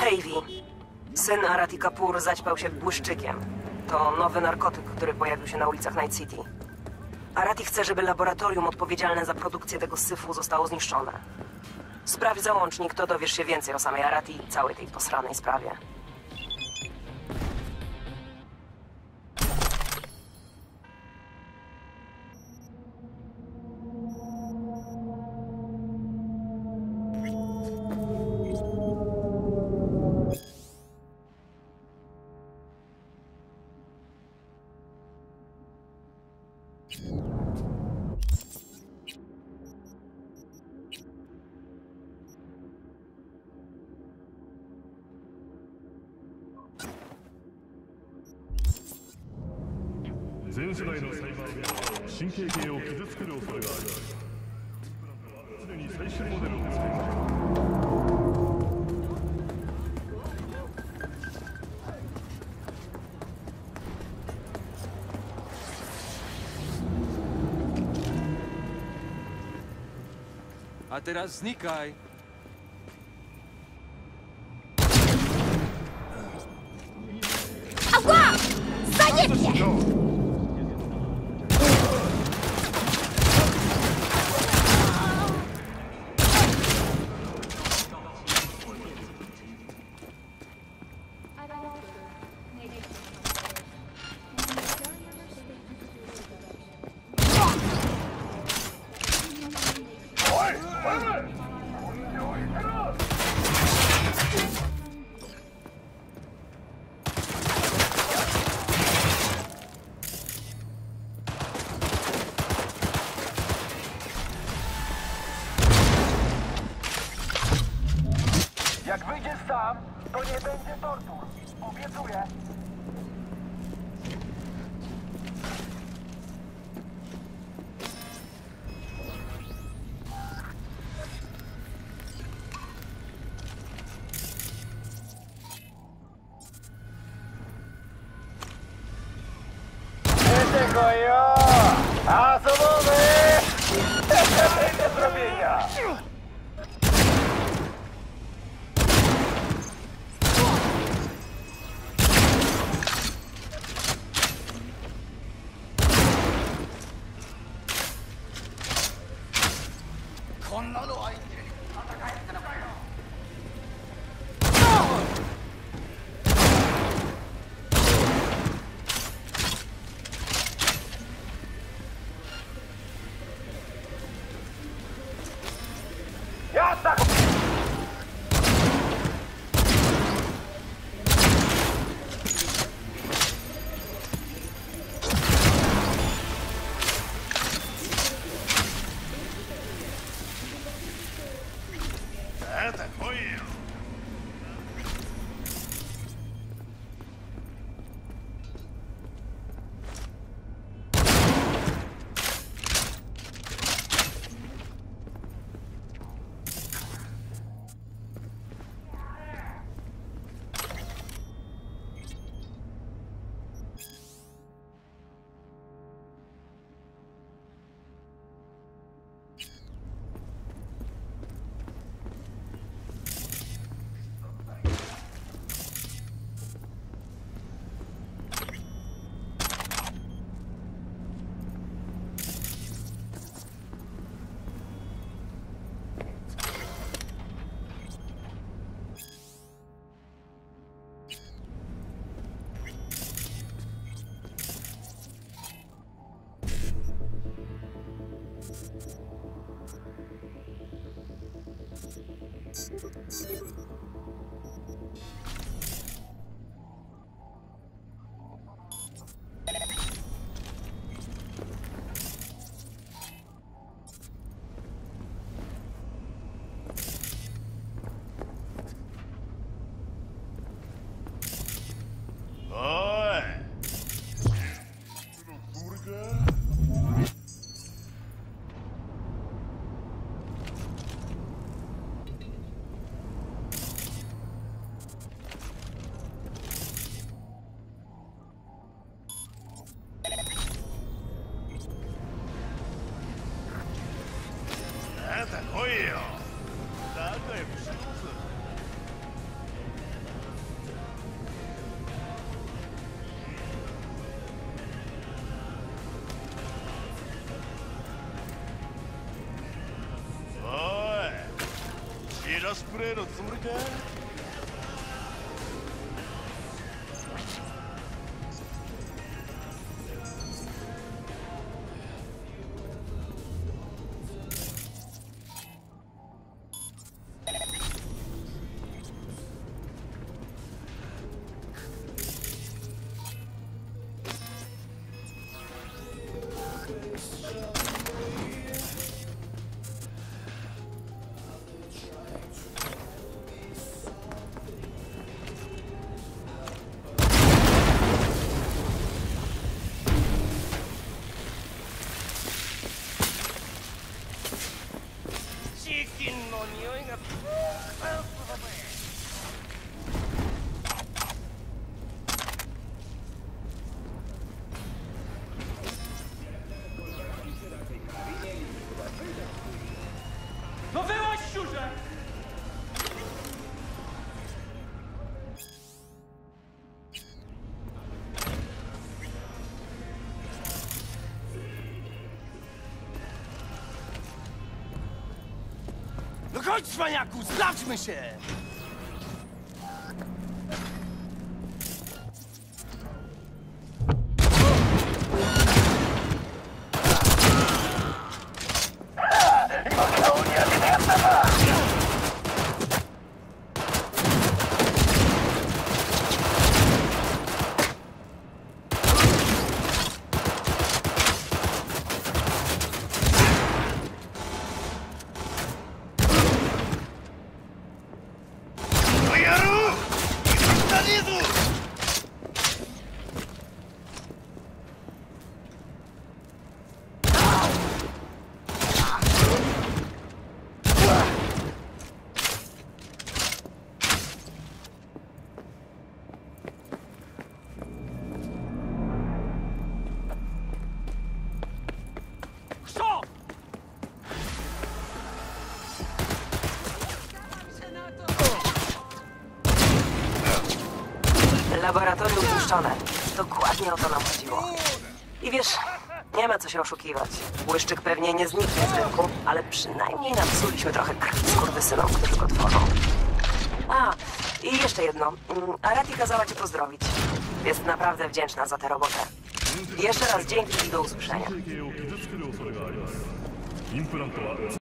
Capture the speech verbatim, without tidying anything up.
Tavy. Syn Arati Kapoor zaćpał się błyszczykiem. To nowy narkotyk, który pojawił się na ulicach Night City. Arati chce, żeby laboratorium odpowiedzialne za produkcję tego syfu zostało zniszczone. Sprawdź załącznik, to dowiesz się więcej o samej Arati i całej tej posranej sprawie. 全世代のサイバーウェアは神経系を傷つける恐れがある。常に最新モデルを使いましょう。 A teraz znikaj! Ała! Zajebie! Jak wyjdziesz sam, to nie będzie tortur. Obiecuję. Tego jo! A co mamy? Do zrobienia! ゲラスプレーのつもりか。 チキンの匂いが。 No wyłaź, siurze! No chodź, cwaniaku, sprawdźmy się! Co? Laboratorium zniszczone. Dokładnie o to nam chodziło. I wiesz, nie ma co się oszukiwać. Błyszczyk pewnie nie zniknie z rynku, ale przynajmniej napsuliśmy trochę krwi skurwysynom, którzy go tworzą. A, i jeszcze jedno. Mm, Arati kazała cię pozdrowić. Jest naprawdę wdzięczna za tę robotę. Jeszcze raz dzięki i do usłyszenia. 神経系を傷つける恐れがあります。インプラントは